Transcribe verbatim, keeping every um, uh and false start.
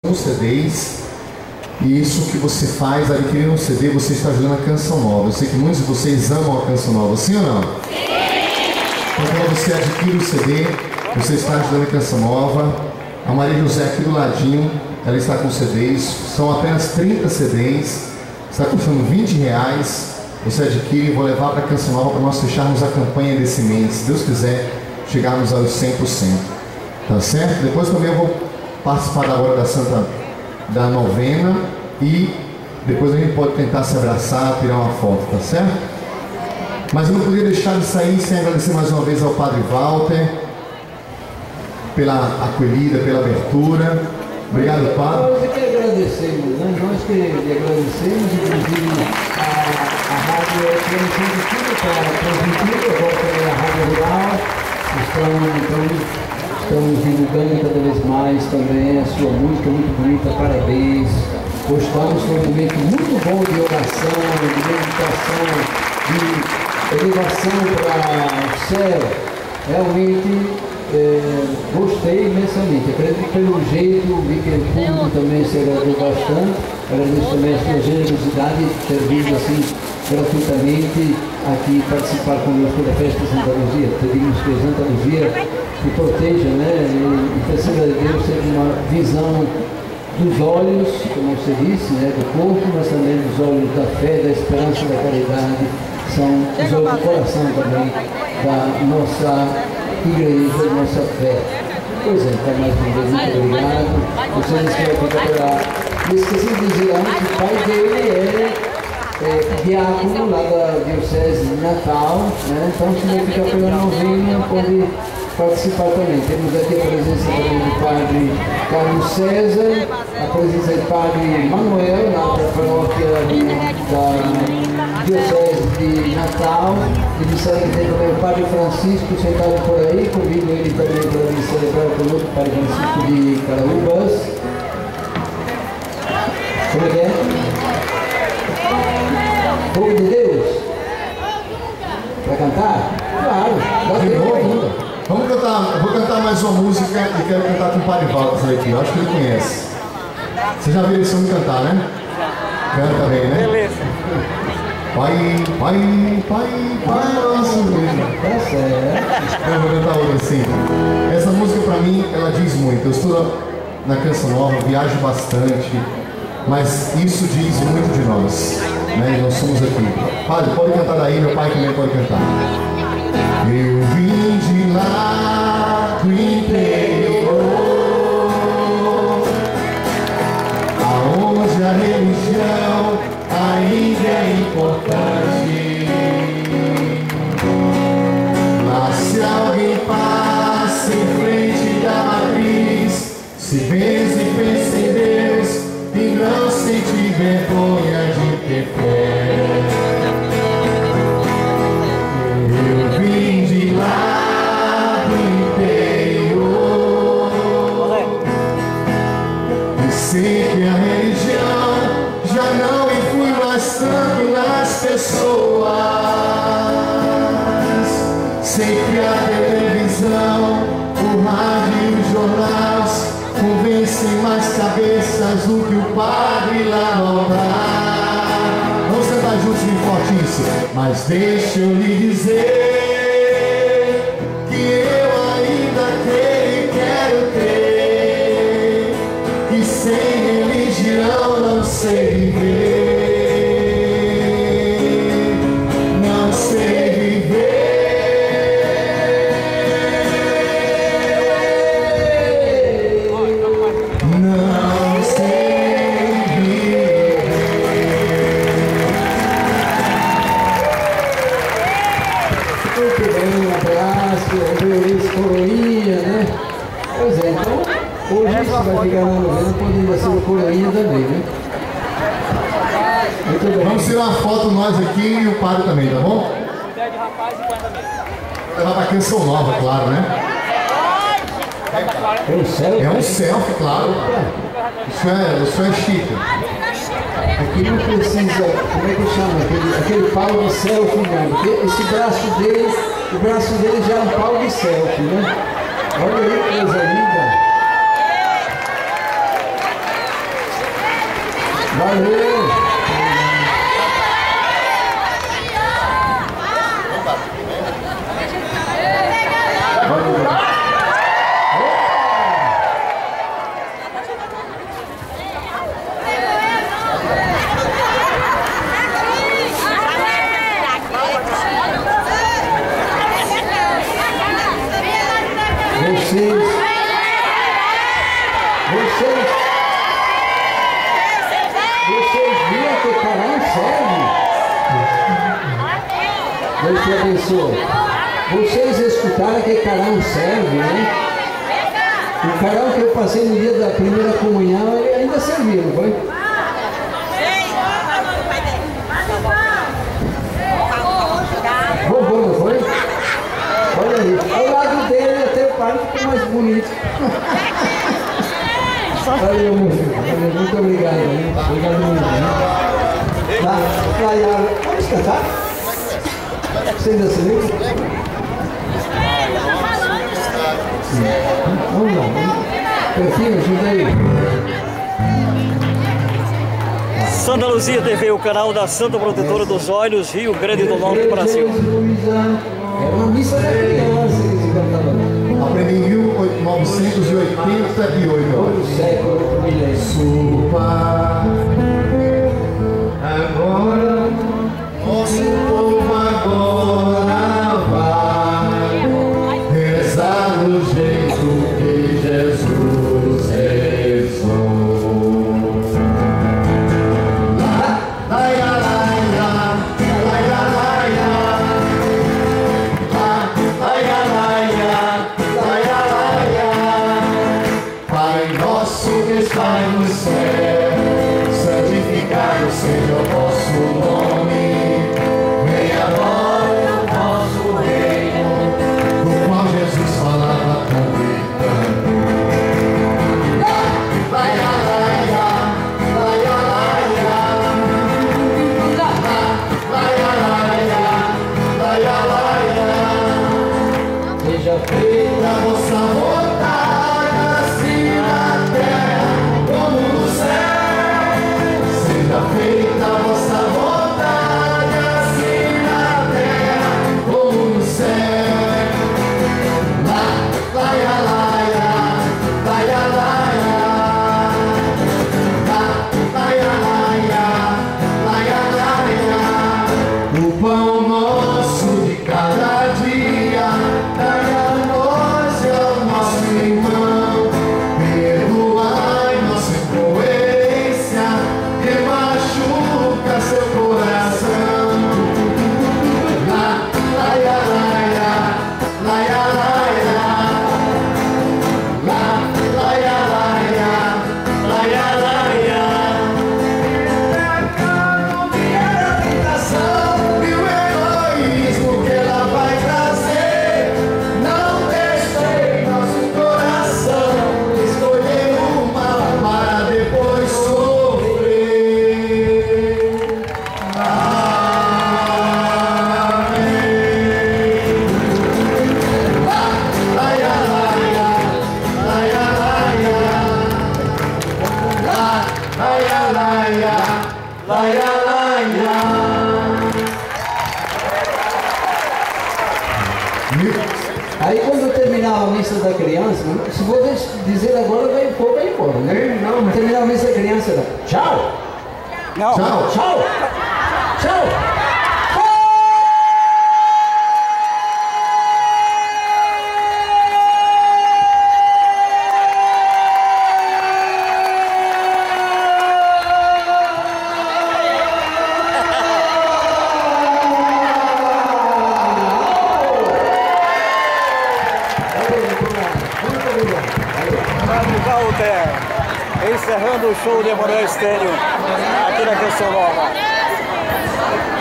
C Ds. E isso que você faz, adquirindo um C D, você está ajudando a Canção Nova. Eu sei que muitos de vocês amam a Canção Nova, sim ou não? Sim! Então quando você adquire o C D, você está ajudando a Canção Nova. A Maria José aqui do ladinho, ela está com C Ds. São apenas trinta C Ds. Está custando vinte reais. Você adquire e vou levar para a Canção Nova para nós fecharmos a campanha desse mês. Se Deus quiser, chegarmos aos cem por cento. Tá certo? Depois também eu vou participar da hora da Santa da novena e depois a gente pode tentar se abraçar, tirar uma foto, tá certo? Mas eu não podia deixar de sair sem agradecer mais uma vez ao Padre Walter pela acolhida, pela abertura. Obrigado, Padre. Nós que agradecemos, né? Nós que agradecemos, inclusive a, a Rádio Transmitindo tudo para transmitir, agora também a Rádio Rural, estão, então, estamos divulgando cada vez mais também a sua música, muito bonita, parabéns. Gostamos, foi um momento muito bom de oração, de meditação, de elevação para o céu. Realmente é, gostei imensamente. Acredito que pelo jeito, vi que o público também se agradou bastante. Agradeço também a sua generosidade de ter vindo assim gratuitamente aqui participar conosco da festa de Santa Luzia. Pedimos que Santa Luzia que proteja, né, e precisa de Deus ter uma visão dos olhos, como você disse, né, do corpo, mas também dos olhos da fé, da esperança, da caridade, são os olhos do coração também da nossa igreja, da nossa fé. Pois é, então mais uma vez, muito obrigado. Vocês escrevem para e esqueci de dizer antes que o pai dele é, é diácono lá da Diocese de Natal, né, então se não ficar pela novena, pode participar também. Temos aqui a presença também do Padre Carlos César, a presença do Padre Manuel, na paróquia da Diocese de Natal, e disseram que tem também o Padre Francisco sentado por aí, convido ele também para vir celebrar conosco, o Padre Francisco de Caraúbas. Como é que é? Povo de Deus? Para cantar? Claro, dá tempo ainda. Vamos cantar, eu vou cantar mais uma música e quero cantar com o Padre Walter aqui, eu acho que ele conhece. Você já viu esse homem cantar, né? Canta bem, né? Beleza. Pai, pai, pai, pai nosso Deus. Tá certo. Eu vou cantar outra assim. Essa música pra mim, ela diz muito. Eu estou na Canção Nova, viajo bastante, mas isso diz muito de nós, né? Nós somos aqui. Padre, pode cantar daí, meu pai também pode cantar. Eu vim de lá do interior, aonde a religião ainda é importante. Mas se alguém passa em frente da matriz, se benze e pensa em Deus e não sente vergonha de ter fé. Sei que a religião já não influi mais tanto nas pessoas. Sei que a televisão, o rádio e os jornais convencem mais cabeças do que o padre lá no altar. Vamos cantar juntos bem fortíssimo. Mas deixa eu lhe dizer que eu ainda creio e quero ter. Sem religião não sei viver, não sei viver, não sei viver. Muito bem, um abraço, Luiz Coroinha, né? Pois é, então. Hoje isso vai ficar na novena, pode ser o Coroinha também, né? Muito bem. Vamos tirar uma foto nós aqui e o padre também, tá bom? Pede rapaz e põe também. Vou levar pra Canção Nova, claro, né? É um selfie? É um selfie, claro. Isso é, isso é chique. Aqui não precisa, como é que chama? Aquele, aquele pau de selfie, não. Porque esse braço dele, o braço dele já é um pau de selfie, né? Olha aí que coisa linda. Valeu! Vocês, vocês, vocês viram que o Carão serve? Deus te abençoe. Vocês escutaram que Carão serve, né? O Carão que eu passei no dia da primeira comunhão, ele ainda serviu, não foi? Roubou, não foi? Olha aí, ao lado dele até o pai ficou mais bonito. Valeu, meu filho. Valeu, muito obrigado. Hein? Obrigado muito. Hein? Tá, Caiara, vamos cantar? Você ainda se lembra? Vamos lá. Perfil, ajuda aí. Santa Luzia T V, o canal da Santa Protetora dos Olhos, Rio Grande do Norte, Brasil. É uma missa da criança que se cantava. Aprendi em mil novecentos e oitenta e oito. Todo século, milênio. Opa, agora nosso povo agora vai rezar do jeito que Jesus rezou. Pai no céu, santificado seja o vosso nome, venha agora o vosso reino, do qual Jesus falava convidando. Lai, lai, lai, lai, lai, lai, lai, seja feita a vossa vontade, assim na terra como no céu. Seja feita a vossa vontade, assim na terra como no céu. Lá, laia, laia, laia, laia, laia, laia, laia, laia. O pão nosso de cada dia, dai a nós e ao nosso irmão. Perdoai nossa incoerência, que machuca seu coração. Lá, laia, laia, laia, laia, lá, laia, laia, laia, laia. Pecado que é a tentação e o egoísmo que ela vai trazer. Não deixe nosso coração escolher o mal para depois sofrer. Amém. Laia, laia, laia, laia, laia, laia, laia, laia. Aí quando terminar a missa da criança, se vou dizer agora, vai embora, vai embora, né? Não, mas terminar a missa da criança, era tchau! Não. Tchau. Tchau! Tchau! Fábio Walter, encerrando o show de Emanuel Estênio aqui na Canção Nova.